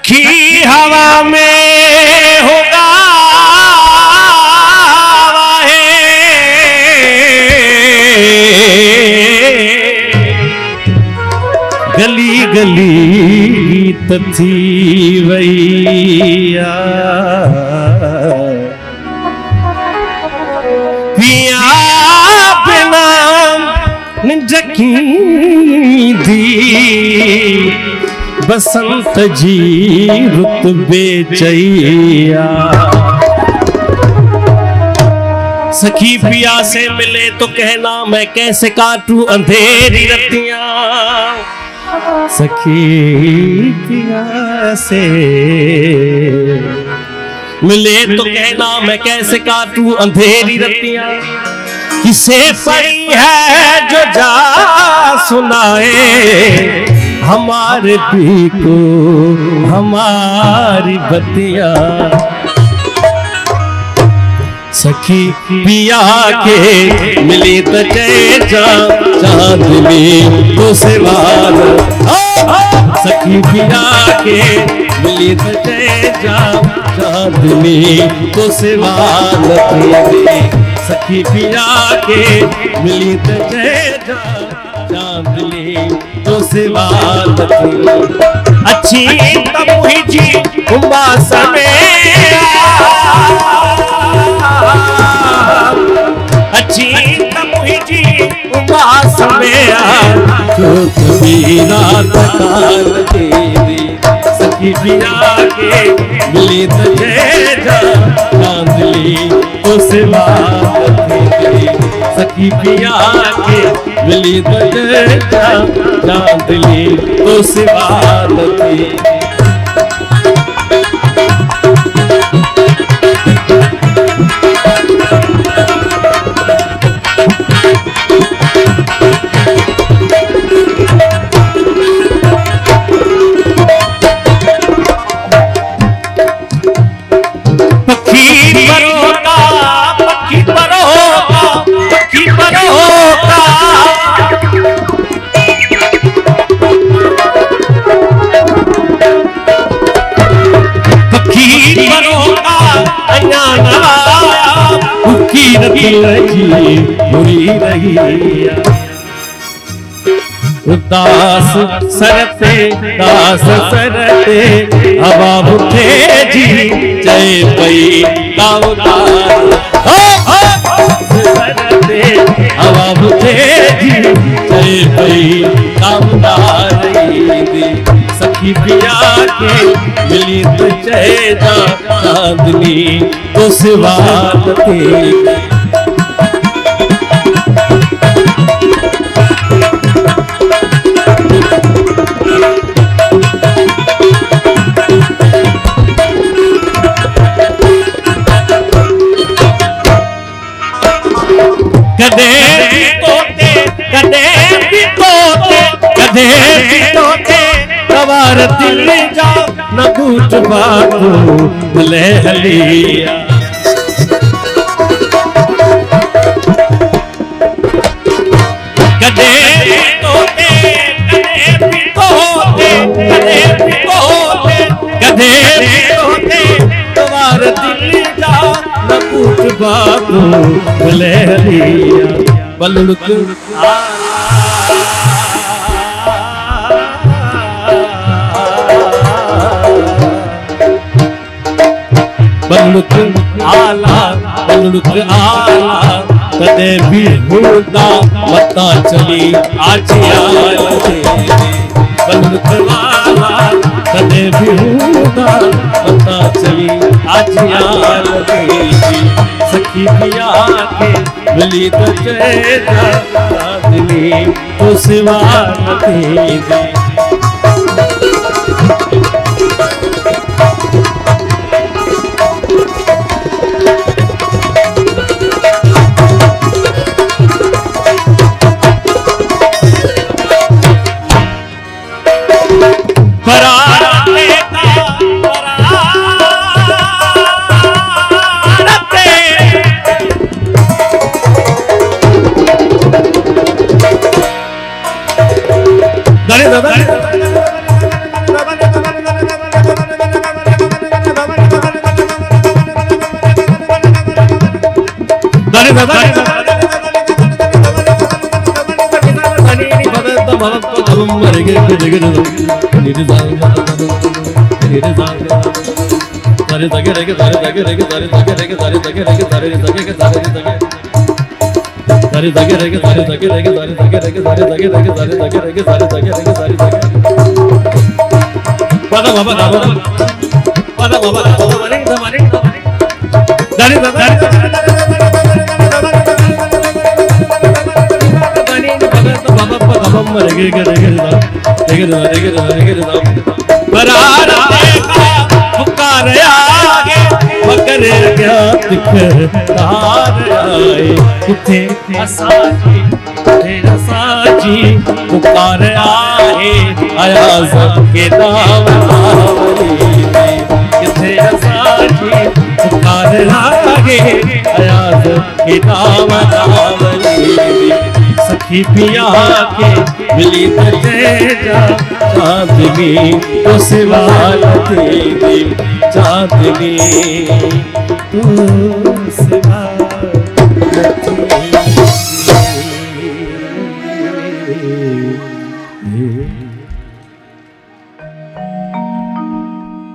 सखी हवा में होगा गली गली तथी वैया पिया बिना जकी दी बसंत जी रुत बेचैया। सखी पिया से मिले तो कहना मैं कैसे काटूं अंधेरी रतियां। सखी पिया से मिले तो कहना मैं कैसे काटूं अंधेरी रतियां। किसे पड़ी है जो जा सुनाए हमारे पी को हमारी बतिया। सखी पिया के मिली तो जय चांदनी तो सिवान। सखी पिया के मिली तो जय चांदनी तो सिवान। सखी पिया के मिली तो जय चांदनी तो सिवान। अच्छी तब ही जी उमास में अच्छी तमुही जी उमास में जो कभी रात काल देवी। सखी पिया के मिली तो जय चांदनी तो सिवान। सखी पिया के मिली तो जय चांदनी तो सिवान। दास सरते दास सरते हवा उठे जी जय पई दावदार। सरते हवा उठे जी जय पई दावदार। सखी पिया के मिली तो जय चांदनी तो सिवान। कदे तोते कदे तोते कदे तोते सवार दिल जा न पूछ बातू ले लिया। कदे तोते कदे तोते कदे तोते कदे तोते सवार दिल जा न पूछ बातू ले लिया। बलुक बलुक आला बलुक आला कदे भी मुर्दा मता चली आजिया। बलुक आला कदे भी मुर्दा मता चली आजिया। सखी पिया के मिली तो जय चांदनी तो सिवान। दादा पुकार आगे मगर अज्ञात तार आए किथे असाजी पुकार आए आया सबके नाम किथे असाजी पुकार आगे आया सबके नाम सखी पिया के मिली तेजा चांदनी तो सिवा तेरी चांदनी तू